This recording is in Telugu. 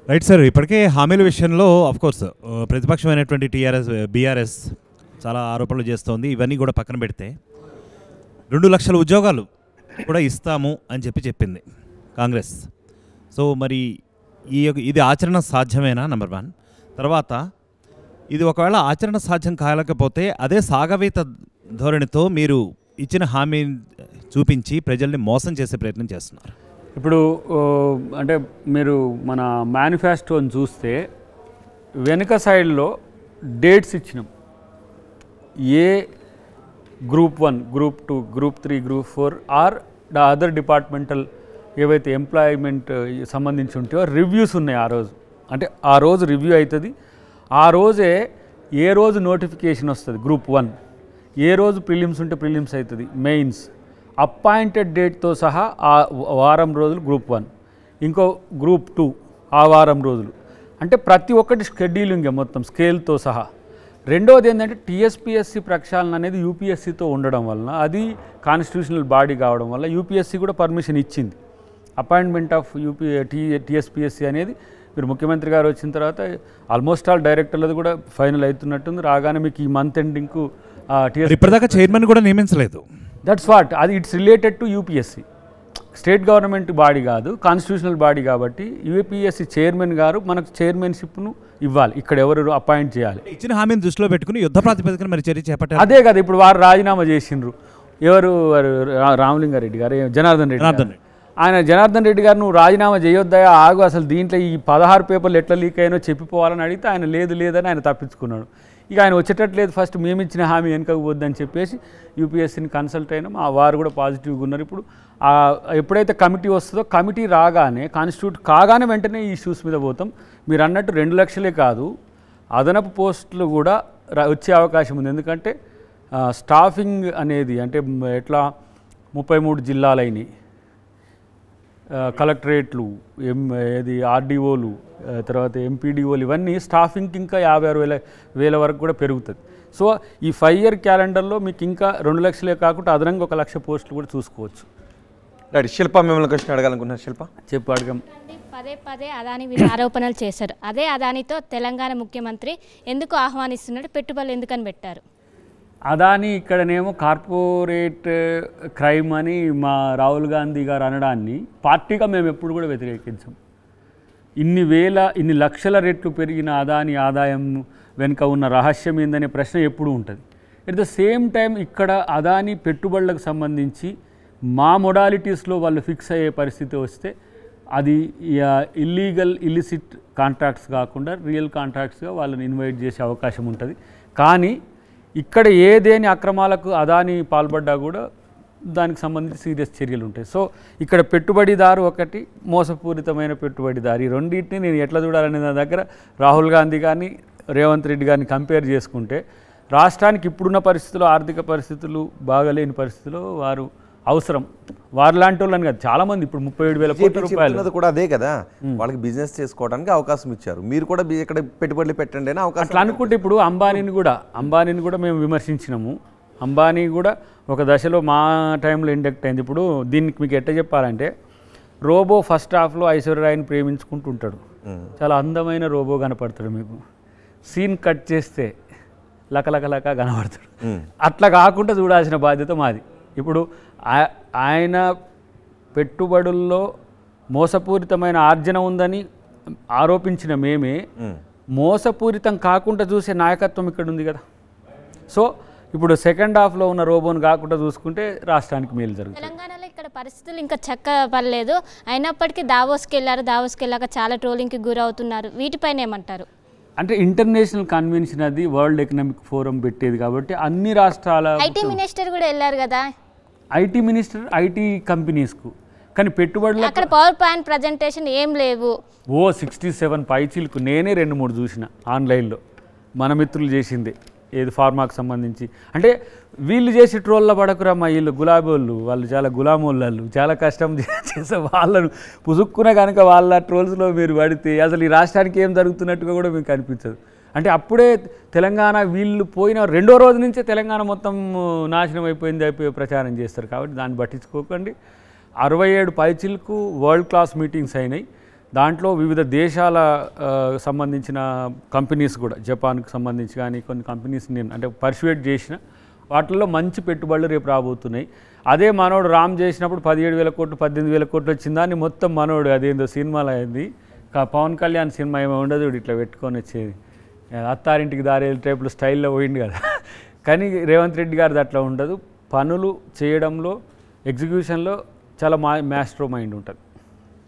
Right sir. ఇప్పటికే హామీల విషయంలో ఆఫ్కోర్స్ ప్రతిపక్షమైనటువంటి బీఆర్ఎస్ చాలా ఆరోపణలు చేస్తోంది. ఇవన్నీ కూడా పక్కన పెడితే 2 లక్షల ఉద్యోగాలు కూడా ఇస్తాము అని చెప్పింది కాంగ్రెస్. సో మరి ఇది ఆచరణ సాధ్యమేనా? నెంబర్ 1. తర్వాత ఇది ఒకవేళ ఆచరణ సాధ్యం కాలేకపోతే అదే సాగవీత ధోరణితో మీరు ఇచ్చిన హామీ చూపించి ప్రజల్ని మోసం చేసే ప్రయత్నం చేస్తున్నారు. ఇప్పుడు అంటే మీరు మన మేనిఫెస్టోని చూస్తే వెనుక సైడ్లో డేట్స్ ఇచ్చినాం. ఏ group 1, group 2, group 3, group 4 or the other departmental ఏవైతే ఎంప్లాయ్మెంట్ సంబంధించి ఉంటాయో రివ్యూస్ ఉన్నాయి ఆ రోజు. అంటే ఆ రోజు రివ్యూ అవుతుంది. ఆ రోజే ఏ రోజు నోటిఫికేషన్ వస్తుంది గ్రూప్ 1, ఏ రోజు ప్రిలిమ్స్ ఉంటే ప్రిలిమ్స్ అవుతుంది, మెయిన్స్ అపాయింటెడ్ డేట్తో సహా ఆ వారం రోజులు గ్రూప్ 1, ఇంకో గ్రూప్ 2 ఆ వారం రోజులు. అంటే ప్రతి ఒక్కటి షెడ్యూలింగ్ మొత్తం స్కేల్తో సహా. రెండవది ఏంటంటే టీఎస్పీఎస్సీ ప్రక్షాళన అనేది యూపీఎస్సీతో ఉండడం వలన, అది కాన్స్టిట్యూషనల్ బాడీ కావడం వల్ల యూపీఎస్సీ కూడా పర్మిషన్ ఇచ్చింది. అపాయింట్మెంట్ ఆఫ్ టీఎస్పీఎస్సీ అనేది మీరు ముఖ్యమంత్రి గారు వచ్చిన తర్వాత ఆల్మోస్ట్ ఆల్ డైరెక్టర్లది కూడా ఫైనల్ అవుతున్నట్టుంది. రాగానే మీకు ఈ మంత్ ఎండింగ్కు ఇప్పటిదాకా చైర్మన్ కూడా నియమించలేదు. దట్స్ వాట్, అది it's related to UPSC. State government body కాదు, కాన్స్టిట్యూషనల్ బాడీ కాబట్టి యూపీఎస్సీ చైర్మన్ గారు మనకు చైర్మన్షిప్ను ఇవ్వాలి. ఇక్కడ ఎవరు అపాయింట్ చేయాలి. ఇచ్చిన హామీని దృష్టిలో పెట్టుకుని యుద్ధ ప్రాతిపదికన మరి చర్య చేపట్టారు. అదే కదా ఇప్పుడు వారు రాజీనామా చేసిండ్రు. ఎవరు? రామలింగారెడ్డి గారు, జనార్దన్ రెడ్డి. ఆయన జనార్దన్ రెడ్డి గారు నువ్వు రాజీనామా చేయొద్దా, ఆగు, అసలు దీంట్లో ఈ 16 పేపర్లు ఎట్లా లీక్ అయ్యానో చెప్పిపోవాలని అడిగితే ఆయన లేదని ఆయన తప్పించుకున్నాడు. ఇక ఆయన వచ్చేటట్లేదు, ఫస్ట్ మేమిచ్చిన హామీ వెనకపోద్దని చెప్పేసి యూపీఎస్సీని కన్సల్ట్ అయినాం. ఆ వారు కూడా పాజిటివ్గా ఉన్నారు. ఇప్పుడు ఎప్పుడైతే కమిటీ వస్తుందో కమిటీ రాగానే కాన్స్టిట్యూట్ కాగానే వెంటనే ఈ ఇష్యూస్ మీద పోతాం. మీరు అన్నట్టు 2 లక్షలే కాదు, అదనపు పోస్టులు కూడా వచ్చే అవకాశం ఉంది. ఎందుకంటే స్టాఫింగ్ అనేది అంటే ఎట్లా 33 జిల్లాలైనవి, కలెక్టరేట్లు, ఆర్డీఓలు, తర్వాత ఎంపీడీఓలు, ఇవన్నీ స్టాఫింగ్కి ఇంకా 56,000 వరకు కూడా పెరుగుతుంది. సో ఈ 5 ఇయర్ క్యాలెండర్లో మీకు ఇంకా 2 లక్షలే కాకుండా అదనంగా 1 లక్ష పోస్టులు కూడా చూసుకోవచ్చు. రైట్. శిల్ప మిమ్మల్ని క్వశ్చన్ అడగాలనుకుంటున్నారు. శిల్ప చెప్పు, అడగం. పదే అదాని వీళ్ళు ఆరోపణలు చేశారు. అదే అదానితో తెలంగాణ ముఖ్యమంత్రి ఎందుకు ఆహ్వానిస్తున్నాడు, పెట్టుబడులు ఎందుకని పెట్టారు? అదాని ఇక్కడనేమో కార్పొరేట్ క్రైమ్ అని మా రాహుల్ గాంధీ గారు అనడాన్ని పార్టీగా మేము ఎప్పుడు కూడా వ్యతిరేకించాం. ఇన్ని లక్షల రెట్లు పెరిగిన అదాని ఆదాయం వెనుక ఉన్న రహస్యం ఏందనే ప్రశ్న ఎప్పుడూ ఉంటుంది. ఎట్ ద సేమ్ టైం ఇక్కడ అదాని పెట్టుబడులకు సంబంధించి మా మొడాలిటీస్లో వాళ్ళు ఫిక్స్ అయ్యే పరిస్థితి వస్తే అది ఇల్లిసిట్ కాంట్రాక్ట్స్ కాకుండా రియల్ కాంట్రాక్ట్స్గా వాళ్ళని ఇన్వైట్ చేసే అవకాశం ఉంటుంది. కానీ ఇక్కడ ఏదేని అక్రమాలకు అదాని పాల్పడ్డా కూడా దానికి సంబంధించి సీరియస్ చర్యలు ఉంటాయి. సో ఇక్కడ పెట్టుబడిదారు ఒకటి, మోసపూరితమైన పెట్టుబడిదారు, ఈ రెండింటిని నేను ఎట్లా చూడాలనే దాని దగ్గర రాహుల్ గాంధీ కానీ రేవంత్ రెడ్డి గారిని కంపేర్ చేసుకుంటే రాష్ట్రానికి ఇప్పుడున్న పరిస్థితుల్లో, ఆర్థిక పరిస్థితులు బాగలేని పరిస్థితుల్లో వారు అవసరం. వారు లాంటి వాళ్ళని కాదు, చాలామంది ఇప్పుడు 37,000 కోట్ల రూపాయలు కూడా అదే కదా, వాళ్ళకి బిజినెస్ చేసుకోవడానికి అవకాశం ఇచ్చారు. మీరు కూడా ఇక్కడ పెట్టుబడులు పెట్టండి అని అవకాశం. అట్లా అనుకుంటే ఇప్పుడు అంబానీని కూడా మేము విమర్శించినాము. అంబానీ కూడా ఒక దశలో మా టైంలో ఇండక్ట్ అయింది. ఇప్పుడు దీనికి మీకు ఎట్లా చెప్పాలంటే, రోబో ఫస్ట్ హాఫ్లో ఐశ్వర్యరాయ్ని ప్రేమించుకుంటుంటాడు, చాలా అందమైన రోబో కనపడతాడు, మీకు సీన్ కట్ చేస్తే లకలకలక కనపడతాడు. అట్లా కాకుండా చూడాల్సిన బాధ్యత మాది. ఇప్పుడు ఆయన పెట్టుబడుల్లో మోసపూరితమైన ఆర్జన ఉందని ఆరోపించిన మేమే మోసపూరితం కాకుండా చూసే నాయకత్వం ఇక్కడ ఉంది కదా. సో ఇప్పుడు సెకండ్ హాఫ్లో ఉన్న రోబోను కాకుండా చూసుకుంటే రాష్ట్రానికి మేలు జరుగుతుంది. తెలంగాణలో ఇక్కడ పరిస్థితులు ఇంకా చక్కపడలేదు, అయినప్పటికీ దావోస్కి వెళ్ళాక చాలా ట్రోలింగ్కి గురవుతున్నారు. వీటిపైన ఏమంటారు? అంటే ఇంటర్నేషనల్ కన్వెన్షన్ అది వరల్డ్ ఎకనామిక్ ఫోరం పెట్టేది కాబట్టి అన్ని రాష్ట్రాల ఐటీ మినిస్టర్ కూడా వెళ్ళారు కదా. ఐటీ మినిస్టర్ ఐటీ కంపెనీస్కు, కానీ పెట్టుబడులు అక్కడ పవర్ పాయింట్ ప్రజెంటేషన్ ఏం లేవు. 67 పైచీలకు నేనే 2-3 చూసిన ఆన్లైన్లో, మన మిత్రులు చేసింది, ఏది ఫార్మాకు సంబంధించి. అంటే వీళ్ళు చేసి ట్రోల్లో పడకురమ్మా, వీళ్ళు గులాబోళ్ళు, వాళ్ళు చాలా గులామోళ్ళు, చాలా కష్టం చేసే వాళ్ళను పుసుక్కున కనుక వాళ్ళ ట్రోల్స్లో మీరు పడితే అసలు ఈ రాష్ట్రానికి ఏం జరుగుతున్నట్టుగా కూడా మీకు అనిపించదు. అంటే అప్పుడే తెలంగాణ వీళ్ళు పోయిన 2వ రోజు నుంచే తెలంగాణ మొత్తం నాశనం అయిపోయింది ప్రచారం చేస్తారు. కాబట్టి దాన్ని పట్టించుకోకండి. 67 పైచిలకు వరల్డ్ క్లాస్ మీటింగ్స్ అయినాయి. దాంట్లో వివిధ దేశాల సంబంధించిన కంపెనీస్ కూడా జపాన్కి సంబంధించి కానీ కొన్ని కంపెనీస్ నేను అంటే పర్సువేట్ చేసిన వాటిల్లో మంచి పెట్టుబడులు రేపు రాబోతున్నాయి. అదే మనోడు రామ్ చేసినప్పుడు 17,000 కోట్లు 18,000 కోట్లు వచ్చింది, దాన్ని మొత్తం మనోడు అదేందో సినిమాలో అయింది పవన్ కళ్యాణ్ సినిమా ఏమో ఉండదు ఇట్లా పెట్టుకొని వచ్చేది అత్తారింటికి దారి టైపులో స్టైల్లో పోయింది కదా. కానీ రేవంత్ రెడ్డి గారిది అట్లా ఉండదు, పనులు చేయడంలో ఎగ్జిక్యూషన్లో చాలా మాస్టర్ మైండ్ ఉంటుంది.